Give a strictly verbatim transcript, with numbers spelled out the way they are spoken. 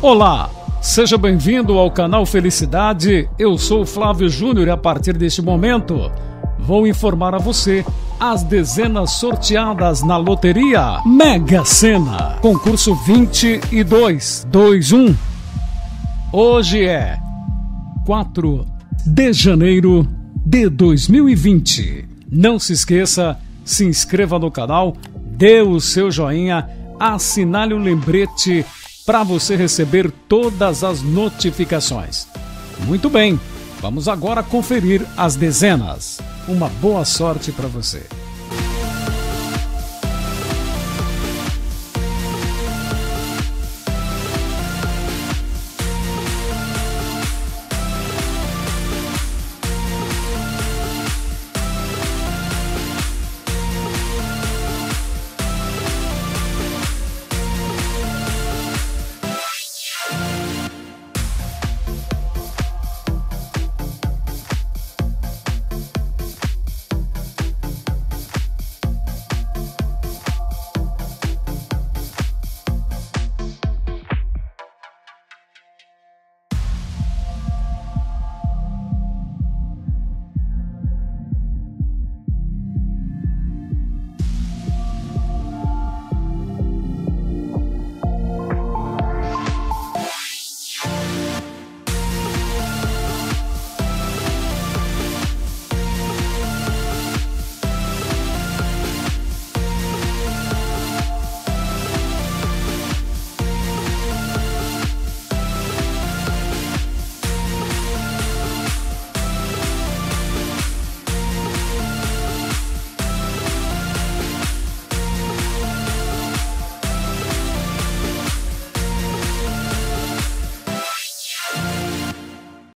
Olá, seja bem-vindo ao canal Felicidade. Eu sou o Flávio Júnior e a partir deste momento vou informar a você as dezenas sorteadas na loteria Mega Sena, concurso vinte e dois vinte e um. Hoje é quatro de janeiro de dois mil e vinte. Não se esqueça, se inscreva no canal, dê o seu joinha, assinale o lembrete para você receber todas as notificações. Muito bem, vamos agora conferir as dezenas. Uma boa sorte para você.